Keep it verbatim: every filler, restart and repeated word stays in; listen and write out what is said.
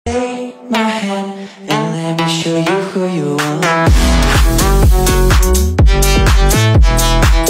Take my hand and let me show you who you are.